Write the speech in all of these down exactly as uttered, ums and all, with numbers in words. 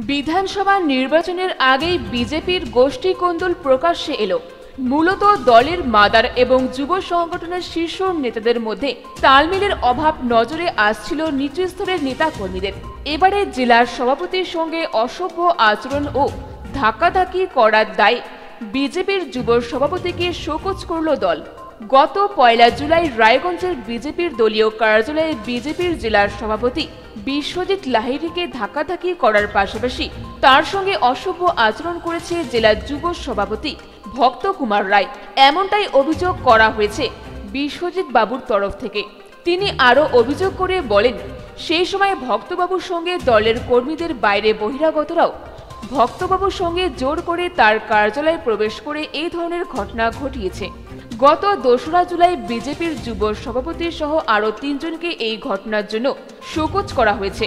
বিধানসভা নির্বাচনের আগেই বিজেপির গোষ্ঠী কোন্দল প্রকাশ্যে এলো। মূলত দলের মাদার এবং যুব সংগঠনের শীর্ষ নেতাদের মধ্যে তালমেলের অভাব নজরে আসছিল নিচু স্তরের নেতাকর্মীদের। এবারে জেলার সভাপতির সঙ্গে অসভ্য আচরণ ও ধাক্কাধাক্কি করার দায়ে বিজেপির যুব সভাপতিকে শোকজ করল দল। গত পয়লা জুলাই রায়গঞ্জের বিজেপির দলীয় কার্যালয়ে বিজেপির জেলার সভাপতি বিশ্বজিৎ লাহিড়ীকে ধাক্কাধাক্কি করার পাশাপাশি তার সঙ্গে অসভ্য আচরণ করেছে জেলার যুব সভাপতি ভক্ত কুমার রায়, এমনটাই অভিযোগ করা হয়েছে বিশ্বজিৎ বাবুর তরফ থেকে। তিনি আরও অভিযোগ করে বলেন, সেই সময় ভক্তবাবুর সঙ্গে দলের কর্মীদের বাইরে বহিরাগতরাও ভক্তবাবুর সঙ্গে জোর করে তার কার্যালয়ে প্রবেশ করে এই ধরনের ঘটনা ঘটিয়েছে। গত দোসরা জুলাই বিজেপির যুব সভাপতি সহ আরো তিনজনকে এই ঘটনার জন্য শোকজ করা হয়েছে।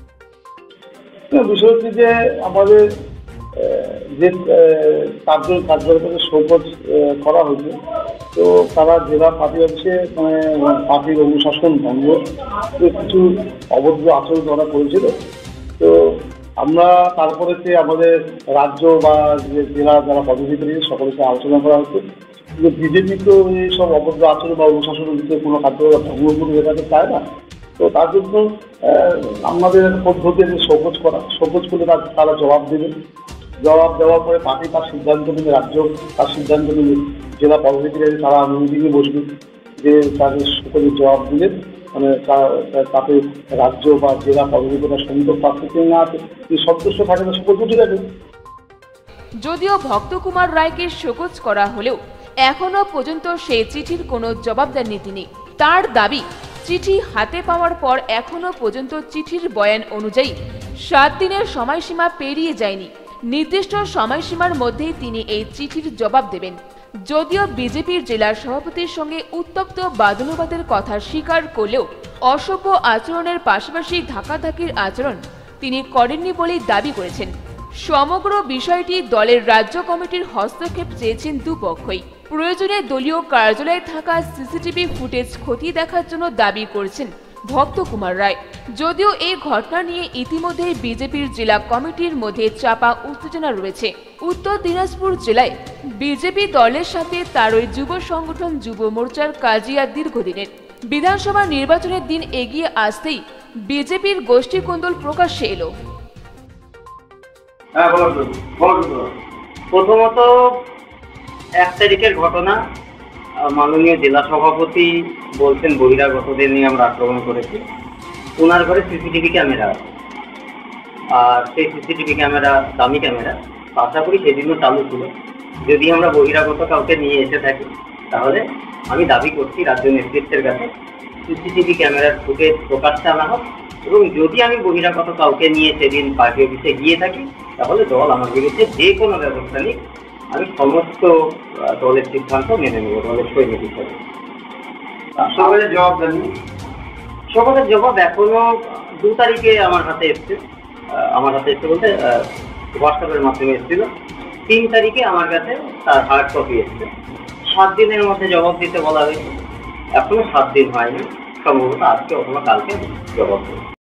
বিষয়টি যে আমাদের যে চারজন কার্যকর্তাকে শোকজ করা হয়েছে, তো তারা জেলা পার্টি অফিসে মানে পার্টির অনুশাসন ভঙ্গ কিছু অবৈধ আচরণ করা করেছিল। তো আমরা তারপরে যে আমাদের রাজ্য বা যে জেলা যারা পদাধিকারী সকলকে আলোচনা করা হচ্ছে, কিন্তু বিজেপি তো এইসব অবৈধ আচরণ বা অনুশাসনের ভিতরে কোনো কার্যকলাপ ভঙ্গ করে দেখাতে চায় না। তো তার জন্য আমাদের পদ্ধতি শোকজ করা, শোকজ করলে তারা জবাব দেবে। জবাব দেওয়ার পরে পার্টি তার সিদ্ধান্ত নেবে, রাজ্য তার সিদ্ধান্ত নেবে, জেলা পদাধিকারী তারা মিটিংয়ে বসবে যে তাদের শোকজের জবাব দিলে মানে তাতে রাজ্য বা জেলা পদাধিকারীরা সন্তোষ পাচ্ছে না আছে, সন্তুষ্ট থাকে না, শোকজ উঠে যাবে। যদিও ভক্ত কুমার রায়কে শোকজ করা হলেও এখনো পর্যন্ত সেই চিঠির কোনো জবাব দেননি তিনি। তার দাবি, চিঠি হাতে পাওয়ার পর এখনো পর্যন্ত চিঠির বয়ান অনুযায়ী সাত দিনের সময়সীমা পেরিয়ে যায়নি। নির্দিষ্ট সময়সীমার মধ্যেই তিনি এই চিঠির জবাব দেবেন। যদিও বিজেপির জেলার সভাপতির সঙ্গে উত্তপ্ত বাদানুবাদের কথা স্বীকার করলেও অসভ্য আচরণের পাশাপাশি ধাক্কাধাক্কির আচরণ তিনি করেননি বলেই দাবি করেছেন। সমগ্র বিষয়টি দলের রাজ্য কমিটির হস্তক্ষেপ চেয়েছেন দুপক্ষই। প্রয়োজনে দলীয় কার্যালয়ে থাকা সিসিটিভি ফুটেজ খতিয়ে দেখার জন্য দাবি করেছেন ভক্ত কুমার রায়। যদিও এই ঘটনা নিয়ে ইতিমধ্যে বিজেপির জেলা কমিটির মধ্যে চাপা উত্তেজনা রয়েছে। উত্তর দিনাজপুর জেলায় বিজেপি দলের সাথে তারই যুব সংগঠন যুব মোর্চার কাজিয়া দীর্ঘদিনের। বিধানসভা নির্বাচনের দিন এগিয়ে আসতেই বিজেপির গোষ্ঠী কোন্দল প্রকাশ্যে এলো। প্রথমত এক তারিখের ঘটনা, মাননীয় জেলা সভাপতি বলছেন বহিরাগতদের নিয়ে আমরা আক্রমণ করেছি। ওনার ঘরে সিসিটিভি ক্যামেরা আছে, আর সেই সিসিটিভি ক্যামেরা দামি ক্যামেরা, আশা করি সেদিনও চালু ছিল। যদি আমরা বহিরাগত কাউকে নিয়ে এসে থাকি তাহলে আমি দাবি করছি রাজ্য নেতৃত্বের কাছে সিসিটিভি ক্যামেরার ফুটেজ প্রকাশ্যে আনা হোক, এবং যদি আমি বহিরাগত কাউকে নিয়ে সেদিন পার্টি অফিসে গিয়ে থাকি তাহলে দল আমার বিরুদ্ধে যে কোনো ব্যবস্থা নিক, আমি সমস্ত দলের সিদ্ধান্ত মেনে নেব দলের সৈনিক হিসেবে। সকলের জবাব দেননি, সকলের জবাব এখনো দু তারিখে আমার হাতে এসছে, আমার হাতে এসছে বলতে হোয়াটসঅ্যাপের মাধ্যমে এসেছিল। তিন তারিখে আমার কাছে তার হার্ড কপি এসছে। সাত দিনের মধ্যে জবাব দিতে বলা হয়েছে, এখনো সাত দিন হয়নি, সম্ভবত আজকে অথবা কালকে জবাব দেবে।